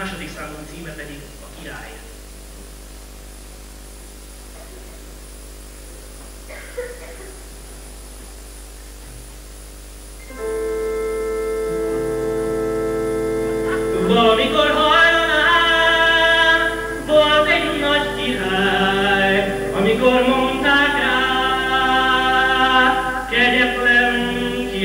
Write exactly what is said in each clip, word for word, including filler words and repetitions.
második számú címe pedig a Király. Valamikor hajnalán volt egy nagy király, amikor mondták rá, kegyetlen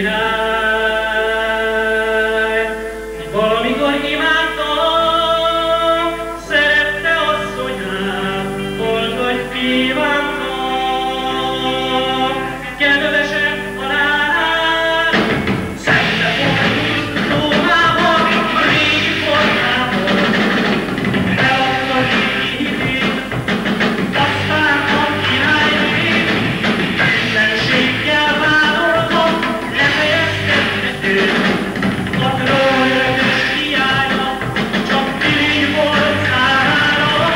király. Valamikor imádta, szerette asszonyát, volt, hogy kívánta, kedvesebb halálát, szerte fordult Rómába, a régi formából, eladta hitét, aztán a királyét, mindenséggel vádolta, lefejeztette őt. A trón örökös hiánya csak tűny volt számára.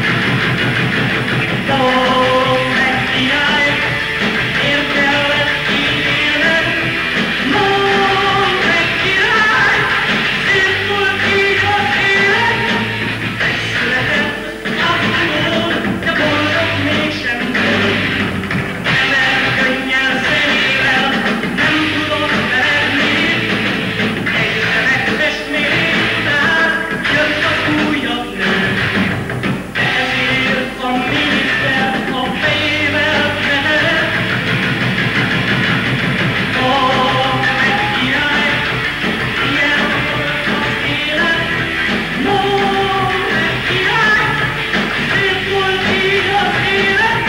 Mondd meg, király, miért kellett így élned? Mondd meg, király, miért volt így az élet? Megszületett Abdul, de boldog mégsem volt. Emel könnyel szemével nem tudott feledni. Egyre megfestmény után jött az újabb nő. Ezért a miniszter a fejével vetett. Mondd meg, király, milyen volt az élet? Mondd meg, király, miért volt így az élet?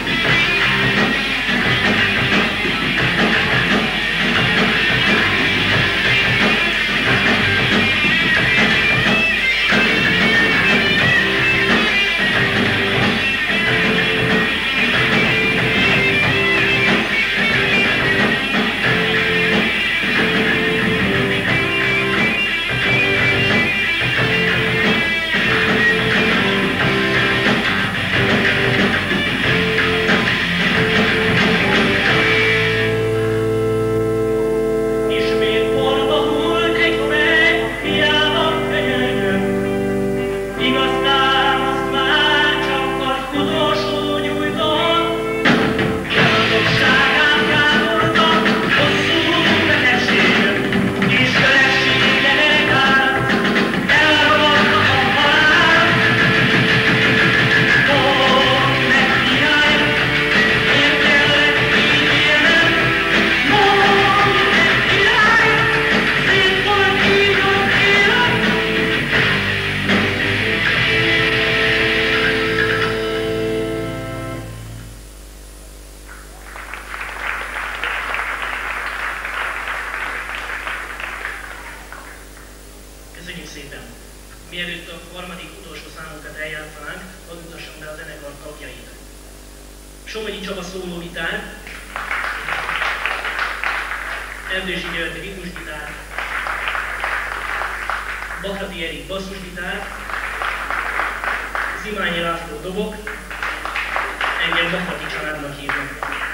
Ismét porba hull egy meg, hiába könyörgött. Igaz támaszt már csak az utolsó nyújtott. Boldogságát gátolta, hosszú betegséget, és felesége elkárt, elragadta a halál. Mondd meg, király, miért kellett így élned? Mondd meg, király, miért volt így az élet? Köszönjük szépen! Mielőtt a harmadik utolsó számunkat eljátszanánk, hadd mutassam be a zenekar tagjait. Somogyi Csaba szólógitár, Erdősi György ritmusgitár, Bakrati Erik basszusgitár, Zimányi László dobok, engem Bakrati családnak hívnak.